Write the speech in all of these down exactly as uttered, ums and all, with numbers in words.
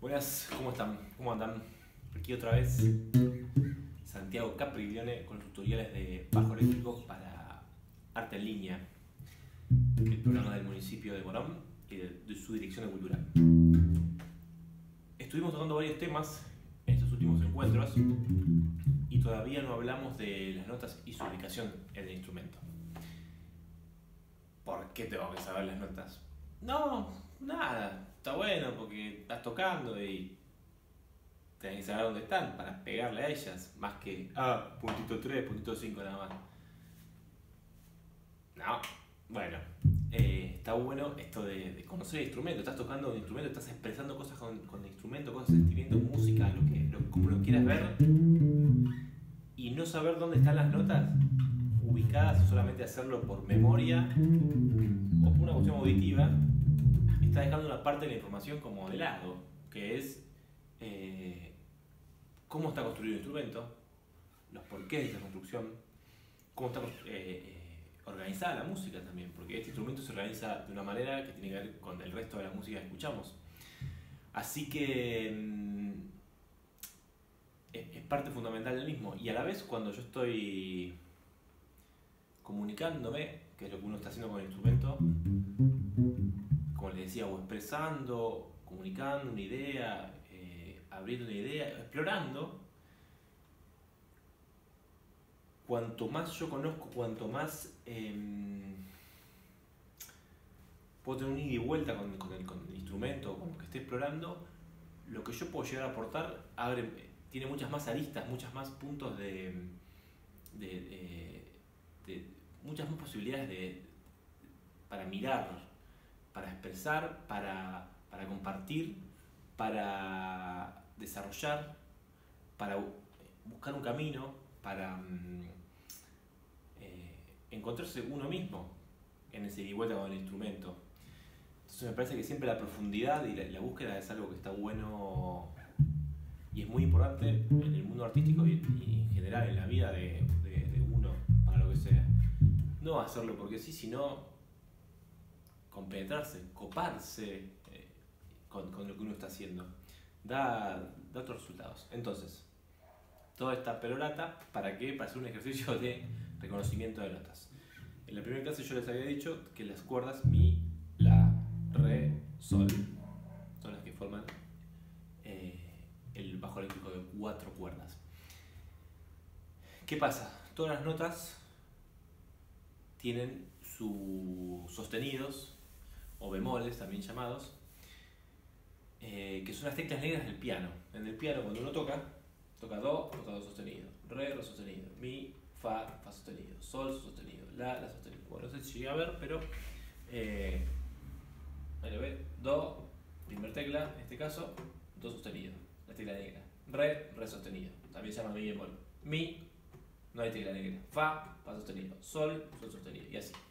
Buenas, ¿cómo están? ¿Cómo andan? Aquí otra vez Santiago Capriglione con tutoriales de bajo eléctrico para arte en línea, el programa del municipio de Morón y de, de su dirección de cultura. Estuvimos tocando varios temas en estos últimos encuentros y todavía no hablamos de las notas y su ubicación en el instrumento. ¿Por qué tengo que saber las notas? No, nada, está bueno porque estás tocando y tenés que saber dónde están para pegarle a ellas, más que, ah, puntito tres, puntito cinco nada más. No, bueno, eh, está bueno esto de, de conocer el instrumento. Estás tocando un instrumento, estás expresando cosas con, con el instrumento, cosas, sentimientos, música, lo que, lo, como lo quieras ver, y no saber dónde están las notas ubicadas y solamente hacerlo por memoria o por una cuestión auditiva, está dejando una parte de la información como de lado, que es eh, cómo está construido el instrumento, los porqués de esa construcción, cómo está eh, organizada la música también, porque este instrumento se organiza de una manera que tiene que ver con el resto de la música que escuchamos. Así que mmm, es parte fundamental del mismo, y a la vez cuando yo estoy comunicándome, que es lo que uno está haciendo con el instrumento, como les decía, o expresando, comunicando una idea, eh, abriendo una idea, explorando, cuanto más yo conozco, cuanto más eh, puedo tener un ida y vuelta con, con, el, con el instrumento, con lo que esté explorando, lo que yo puedo llegar a aportar abre, tiene muchas más aristas, muchas más puntos de, de, de, de muchas más posibilidades de, para mirar, para expresar, para, para compartir, para desarrollar, para buscar un camino, para eh, encontrarse uno mismo en ese ida y vuelta con el instrumento. Entonces me parece que siempre la profundidad y la, la búsqueda es algo que está bueno y es muy importante en el mundo artístico y, y en general en la vida de, de, de uno, para lo que sea. No hacerlo porque sí, sino compenetrarse, coparse eh, con, con lo que uno está haciendo. Da, da otros resultados. Entonces, toda esta perorata, ¿para qué? Para hacer un ejercicio de reconocimiento de notas. En la primera clase yo les había dicho que las cuerdas mi, la, re, sol son las que forman eh, el bajo eléctrico de cuatro cuerdas. ¿Qué pasa? Todas las notas tienen sus sostenidos o bemoles, también llamados, eh, que son las teclas negras del piano. En el piano, cuando uno toca, toca do, toca do sostenido, re, re sostenido, mi, fa, fa sostenido, sol, sostenido, la, la sostenido. Bueno, no sé si llegué a ver, pero eh, ahí lo ve, do, primer tecla, en este caso, do sostenido, la tecla negra, re, re sostenido, también se llama mi bemol, mi, no hay tecla negra, fa, fa sostenido, sol, sol sostenido, y así.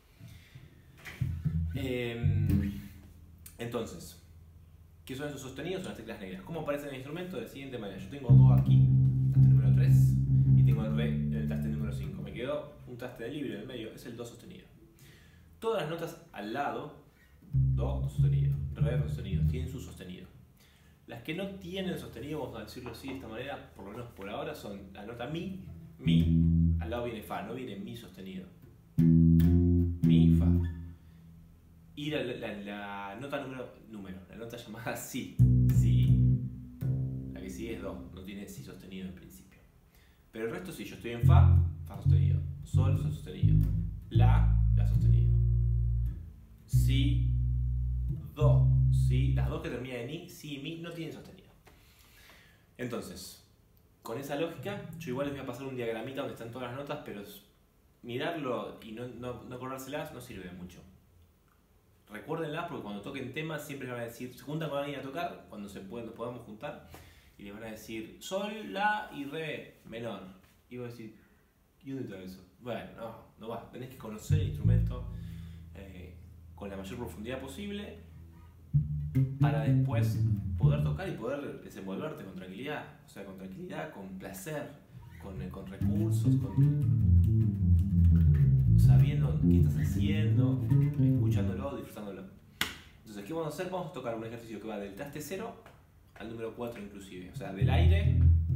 Eh, entonces, ¿qué son esos sostenidos? Son las teclas negras. ¿Cómo aparece en el instrumento? De la siguiente manera: yo tengo do aquí, traste número tres, y tengo el re en el traste número cinco. Me quedó un traste de libre en el medio, es el do sostenido. Todas las notas al lado, do, do sostenido, re, re sostenido, tienen su sostenido. Las que no tienen sostenido, vamos a decirlo así de esta manera, por lo menos por ahora, son la nota mi, mi, al lado viene fa, no viene mi sostenido. Mi, fa. Y la, la, la nota número, número, la nota llamada si, si, la que sigue es do, no tiene si sostenido en principio. Pero el resto sí, yo estoy en fa, fa sostenido, sol, sol sostenido, la, la sostenido, si, do, si, las dos que terminan en i, si y mi no tienen sostenido. Entonces, con esa lógica, yo igual les voy a pasar un diagramita donde están todas las notas, pero mirarlo y no, no, no acordárselas no sirve de mucho. Recuérdenlas porque cuando toquen temas siempre les van a decir, se juntan con alguien a tocar, cuando se pueden, nos podamos juntar, y les van a decir sol, la y re menor. Y vos decís, ¿y dónde está eso? Bueno, no, no va, tenés que conocer el instrumento eh, con la mayor profundidad posible para después poder tocar y poder desenvolverte con tranquilidad, o sea, con tranquilidad, con placer, con, con recursos, con sabiendo qué estás haciendo, escuchándolo, disfrutándolo. Entonces, ¿qué vamos a hacer? Vamos a tocar un ejercicio que va del traste cero al número cuatro inclusive. O sea, del aire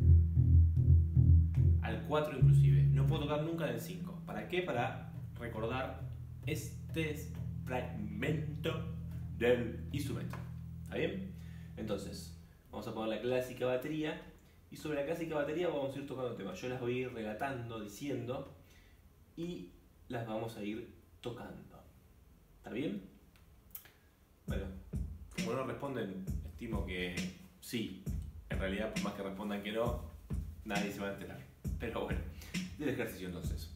al cuatro inclusive. No puedo tocar nunca en el cinco. ¿Para qué? Para recordar este fragmento del instrumento. ¿Está bien? Entonces, vamos a poner la clásica batería. Y sobre la clásica batería vamos a ir tocando temas. Yo las voy a ir relatando, diciendo, y las vamos a ir tocando. ¿Está bien? Bueno, como no responden, estimo que sí. En realidad, por más que respondan que no, nadie se va a enterar. Pero bueno, del ejercicio entonces.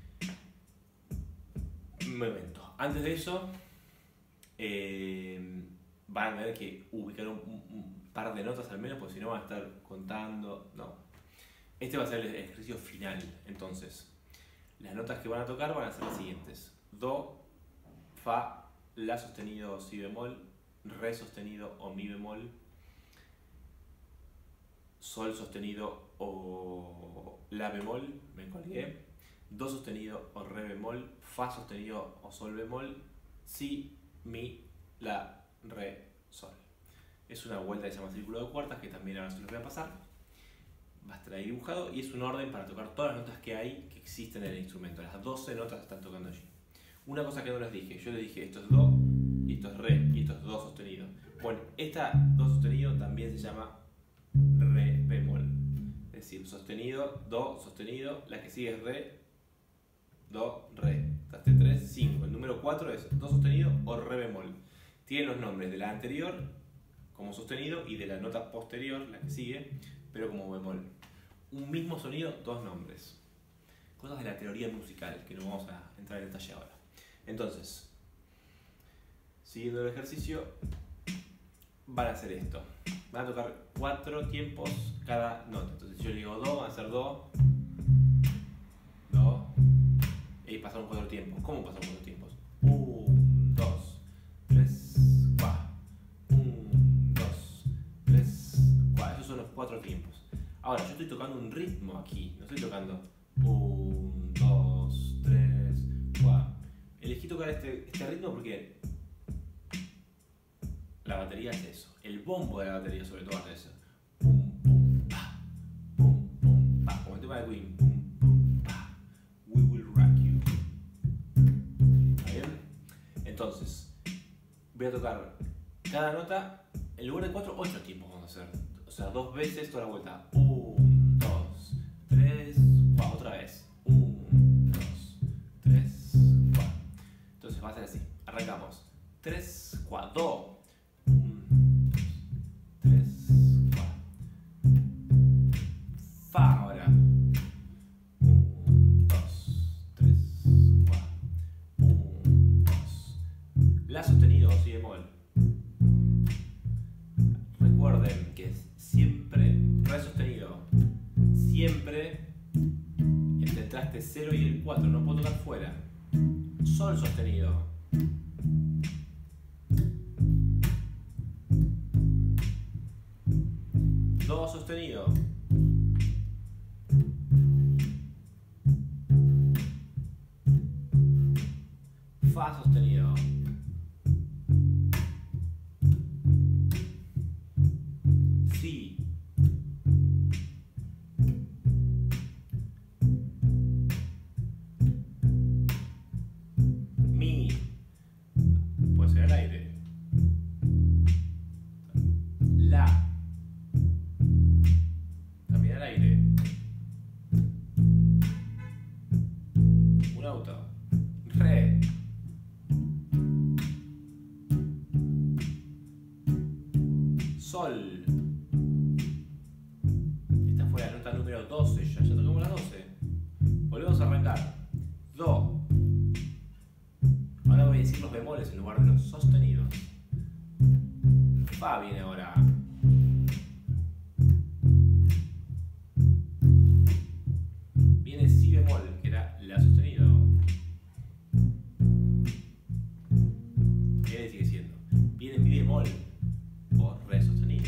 Un momento. Antes de eso, eh, van a tener que ubicar un, un, un par de notas al menos, porque si no van a estar contando. No. Este va a ser el ejercicio final. Entonces, las notas que van a tocar van a ser las siguientes: Do, Fa, La sostenido o Si bemol, Re sostenido o Mi bemol, Sol sostenido o La bemol, me colgué, Do sostenido o Re bemol, Fa sostenido o Sol bemol, Si, Mi, La, Re, Sol. Es una vuelta que se llama círculo de cuartas, que también ahora se los voy a pasar. Va a estar ahí dibujado y es un orden para tocar todas las notas que hay, que existen en el instrumento. Las doce notas están tocando allí. Una cosa que no les dije, yo les dije esto es Do, y esto es Re, y esto es Do sostenido. Bueno, esta Do sostenido también se llama Re bemol. Es decir, sostenido, Do, sostenido, la que sigue es Re, Do, Re. Traste tres, cinco. El número cuatro es Do sostenido o Re bemol. Tienen los nombres de la anterior como sostenido y de la nota posterior, la que sigue, pero como bemol. Un mismo sonido, dos nombres. Cosas de la teoría musical, que no vamos a entrar en detalle ahora. Entonces, siguiendo el ejercicio, van a hacer esto. Van a tocar cuatro tiempos cada nota. Entonces, si yo le digo Do, van a hacer Do, Do, y pasaron cuatro tiempos. ¿Cómo pasaron cuatro tiempos? Un, dos, tres, cuatro. Un, dos, tres, cuatro. Esos son los cuatro tiempos. Ahora, yo estoy tocando un ritmo aquí. No estoy tocando un, dos, tres, cuatro. Elegí tocar este, este ritmo porque la batería es eso. El bombo de la batería sobre todo hace eso. Pum, pum, pa, pum, pum, pa. Como el tema de Queen. Pum, pum, pa. We will rock you. ¿Está bien? Entonces, voy a tocar cada nota en lugar de cuatro, ocho tiempos vamos a hacer. O sea, dos veces toda la vuelta. Un, dos, tres, cuatro. Otra vez. Un, dos, tres, cuatro. Entonces va a ser así. Arrancamos. tres, cuatro, Do. un, dos, tres, cuatro. Fa ahora. un, dos, tres, cuatro. un, dos. La sostenido o Si bemol. Recuerden que es siempre Re sostenido. Siempre entre el traste cero y el cuatro. No puedo tocar fuera. Sol sostenido. Do sostenido. Fa sostenido. Si. Mi. Puede ser al aire. La. También al aire. Un auto. Re. Sol. Esta fue la nota número doce. Ya, ya tocamos la doce. Volvemos a arrancar. Do. Ahora voy a decir los bemoles en lugar de los sostenidos. Fa viene ahora. Viene Si bemol, que era La sostenido. Viene sigue siendo. Viene Mi bemol o Re sostenido.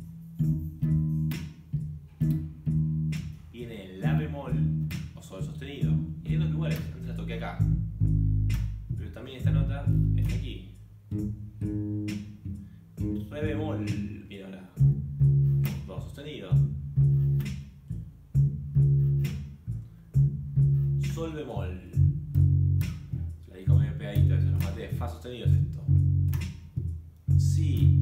Viene La bemol o Sol sostenido. Y hay dos iguales, antes la toqué acá. Pero también esta nota está aquí. Re bemol, viene ahora. si,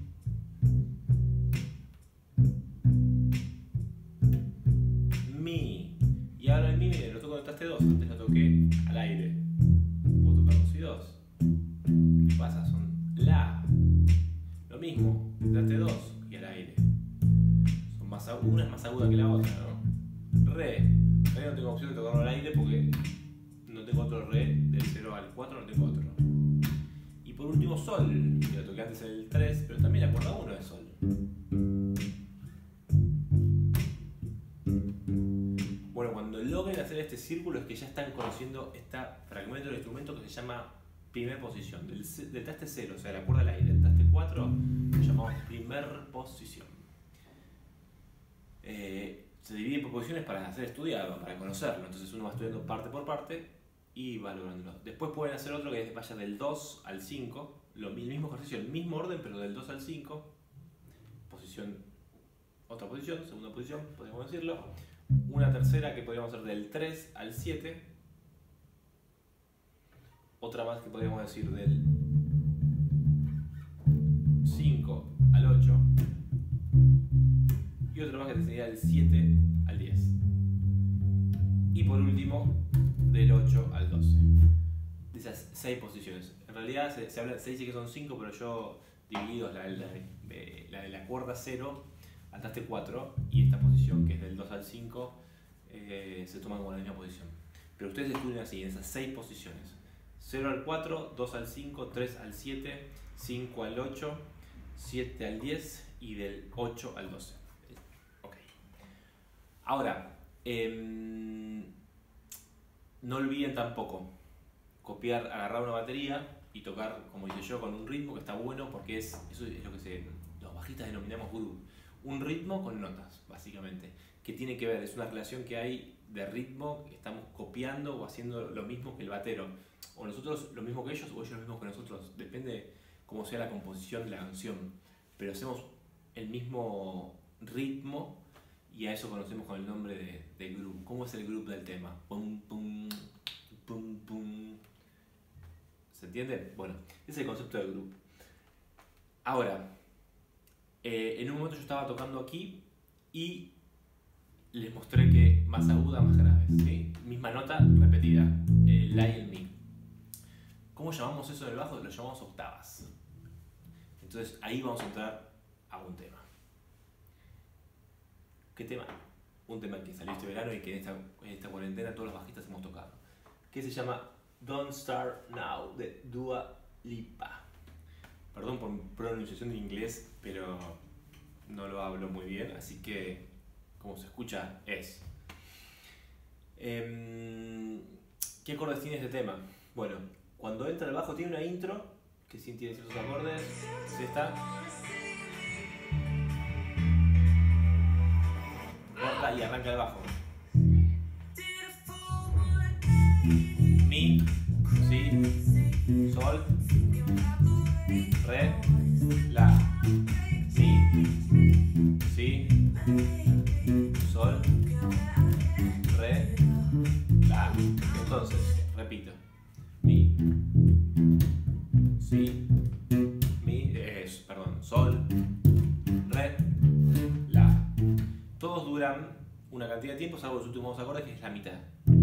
mi, y ahora el mi lo toco en el traste dos, antes lo toqué al aire, puedo tocar dos y dos. ¿Qué pasa? Son la, lo mismo, el traste dos y al aire. Son más, una es más aguda que la otra, ¿no? Re, re no tengo opción de tocarlo al aire porque no tengo otro re, del cero al cuatro no tengo otro. Y por último sol, que lo toqué antes el tres, pero también la cuerda uno es sol. Bueno, cuando logren hacer este círculo es que ya están conociendo este fragmento del instrumento que se llama primer posición. Del, del traste cero, o sea, la cuerda al aire, del traste cuatro, lo llamamos primer posición. Eh, se divide por posiciones para ser estudiado, para conocerlo. Entonces uno va estudiando parte por parte y va lográndolo. Después pueden hacer otro que vaya del dos al cinco, lo, el mismo ejercicio, el mismo orden, pero del dos al cinco, posición, otra posición, segunda posición, podemos decirlo. Una tercera que podríamos hacer del tres al siete, otra más que podríamos decir del cinco al ocho, y otra más que sería del siete al diez. Y por último, del ocho al doce. De esas seis posiciones. En realidad se, se, habla, se dice que son cinco, pero yo divido la, la, de, la de la cuerda cero al traste cuatro y esta posición que es del dos al cinco eh, se toman como la misma posición. Pero ustedes estudian así, en esas seis posiciones. cero al cuatro, dos al cinco, tres al siete, cinco al ocho, siete al diez y del ocho al doce. Ok. Ahora, eh, no olviden tampoco copiar, agarrar una batería y tocar, como hice yo, con un ritmo que está bueno porque es, eso es lo que se, los bajistas denominamos groove. Un ritmo con notas, básicamente, que tiene que ver, es una relación que hay de ritmo, que estamos copiando o haciendo lo mismo que el batero, o nosotros lo mismo que ellos, o ellos lo mismo que nosotros, depende cómo sea la composición de la canción, pero hacemos el mismo ritmo y a eso conocemos con el nombre de, de groove. ¿Cómo es el groove del tema? Pum, pum, pum, pum. ¿Se entiende? Bueno, ese es el concepto de groove. Ahora, eh, en un momento yo estaba tocando aquí y les mostré que más aguda, más grave, ¿sí? Misma nota repetida, el la y el mi. ¿Cómo llamamos eso en el bajo? Lo llamamos octavas. Entonces ahí vamos a entrar a un tema. ¿Qué tema? Un tema que salió este verano y que en esta, en esta cuarentena todos los bajistas hemos tocado. Que se llama Don't Start Now, de Dua Lipa. Perdón por mi pronunciación de inglés, pero no lo hablo muy bien, así que como se escucha es. Eh, ¿Qué acordes tiene este tema? Bueno, cuando entra el bajo tiene una intro, que sí tiene ciertos acordes, es esta. Corta y arranca el bajo. Mi, si, sol, re, la, mi, si, sol, re, la. Entonces, repito. Mi, si, mi, es, perdón, sol, re, la. Todos duran una cantidad de tiempo, salvo los últimos dos acordes, que es la mitad.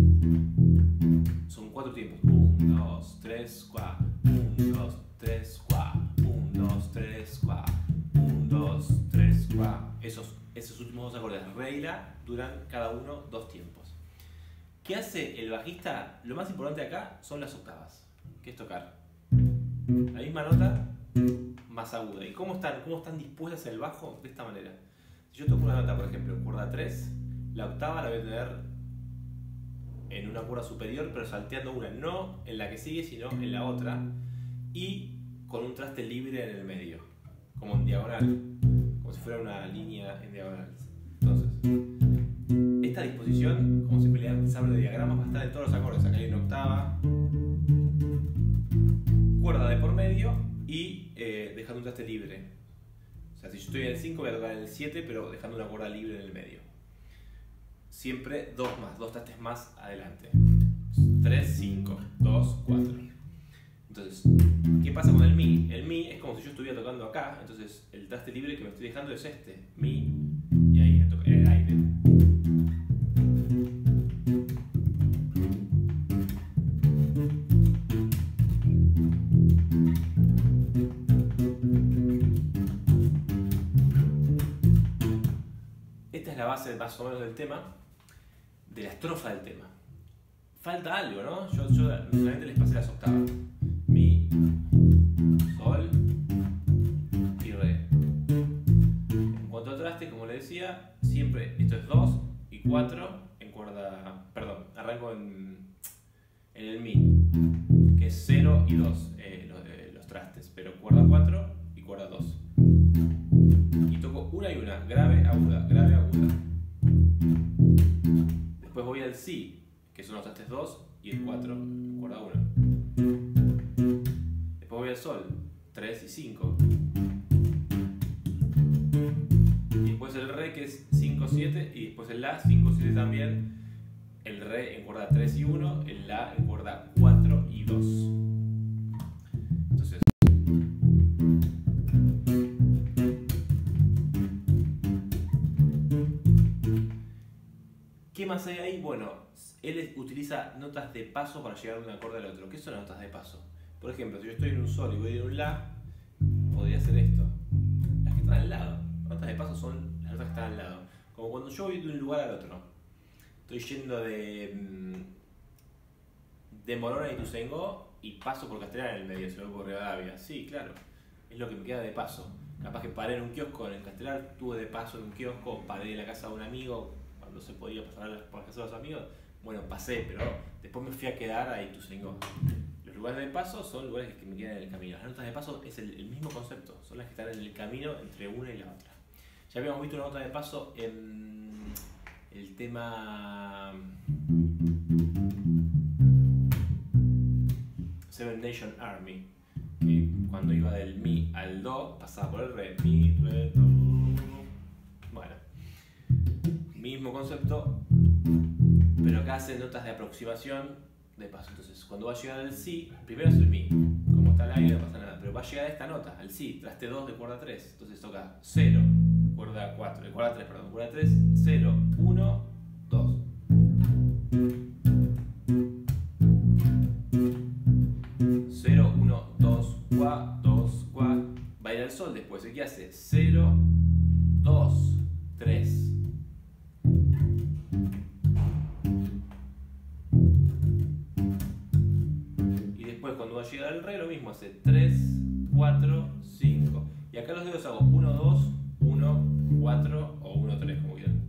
Son cuatro tiempos. uno, dos, tres, cuatro. uno, dos, tres, cuatro. uno, dos, tres, cuatro. uno, dos, tres, cuatro. Esos, esos últimos dos acordes, re y la, duran cada uno dos tiempos. ¿Qué hace el bajista? Lo más importante acá son las octavas, que es tocar la misma nota más aguda. ¿Y cómo están, cómo están dispuestas en el bajo? De esta manera. Si yo toco una nota, por ejemplo, cuerda tres, la octava la voy a tener en una cuerda superior, pero salteando una, no en la que sigue, sino en la otra, y con un traste libre en el medio, como en diagonal, como si fuera una línea en diagonal. Entonces, esta disposición, como siempre se habla de diagramas, va a estar en todos los acordes. Acá hay una octava, cuerda de por medio y eh, dejando un traste libre. O sea, si yo estoy en el cinco, voy a tocar en el siete, pero dejando una cuerda libre en el medio. Siempre dos más, dos trastes más adelante. tres, cinco, dos, cuatro. Entonces, ¿qué pasa con el Mi? El Mi es como si yo estuviera tocando acá, entonces el traste libre que me estoy dejando es este, Mi, y ahí en el aire. Esta es la base más o menos del tema, de la estrofa del tema. Falta algo, ¿no? Yo, yo realmente les pasé las octavas. Mi, Sol y Re. En cuanto a traste, como les decía, siempre esto es dos y cuatro en cuerda... Perdón, arranco en, en el Mi, que es cero y dos eh, los, eh, los trastes, pero cuerda cuatro y cuerda dos. Y toco una y una, grave, aguda, grave, aguda. Después voy al Si, que son los trastes dos y el cuatro, cuerda uno. Después voy al Sol, tres y cinco. Y después el Re, que es cinco, siete, y después el La, cinco, siete también. El Re en cuerda tres y uno, el La en cuerda cuatro y dos. Entonces, ¿qué más hay ahí? Bueno, él utiliza notas de paso para llegar de un acorde al otro. ¿Qué son las notas de paso? Por ejemplo, si yo estoy en un Sol y voy a ir a un La, podría ser esto. Las que están al lado. Las notas de paso son las notas que están al lado. Como cuando yo voy de un lugar al otro. Estoy yendo de, de Morona a Ituzaingó y paso por Castellar en el medio, se me por Rivadavia. Sí, claro. Es lo que me queda de paso. Capaz que paré en un kiosco en el Castellar, tuve de paso en un kiosco, paré en la casa de un amigo, cuando se podía pasar por la casa de los amigos. Bueno, pasé, pero después me fui a quedar a Ituzaingó. Los lugares de paso son lugares que me quedan en el camino. Las notas de paso es el, el mismo concepto, son las que están en el camino entre una y la otra. Ya habíamos visto una nota de paso en el tema Seven Nation Army, que cuando iba del Mi al Do pasaba por el Re, Mi, Re, Do. Bueno, mismo concepto, pero acá hacen notas de aproximación de paso. Entonces, cuando va a llegar al Si, primero es el Mi, como está al aire no pasa nada, pero va a llegar a esta nota, al Si, traste dos de cuerda tres, entonces toca cero, cuerda cuatro, cuerda tres, perdón, cuerda tres, cero, uno, dos. cero, uno, dos, cuá, dos, cuá. Va a ir al Sol después, ¿qué hace? cero, dos, tres. Y después cuando va a llegar al Re, lo mismo, hace tres, cuatro, cinco. Y acá los dedos hago uno, dos, uno, cuatro o uno, tres, como quieran.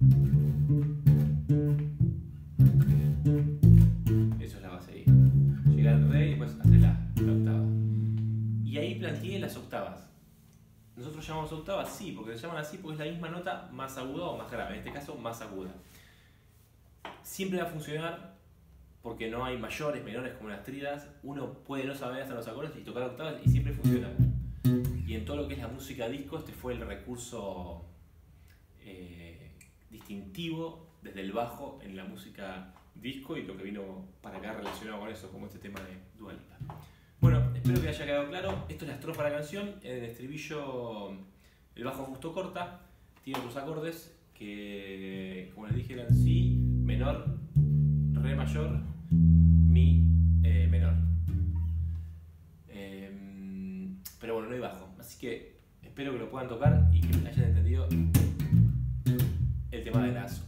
Eso es la base ahí. Llega al Re y después hace la, la octava. Y ahí planteé las octavas. Nosotros llamamos octavas, sí, porque se llaman así porque es la misma nota más aguda o más grave. En este caso, más aguda. Siempre va a funcionar porque no hay mayores, menores como las tríadas. Uno puede no saber hasta los acordes y tocar octavas y siempre funciona. Y en todo lo que es la música disco, este fue el recurso eh, distintivo desde el bajo en la música disco y lo que vino para acá relacionado con eso, como este tema de Dua Lipa. Bueno, espero que haya quedado claro. Esto es la estrofa de la canción. En el estribillo el bajo justo corta, tiene otros acordes que, como les dije, eran Si menor, Re mayor, Mi eh, menor. Eh, pero bueno, no hay bajo. Así que espero que lo puedan tocar y que hayan entendido el tema de las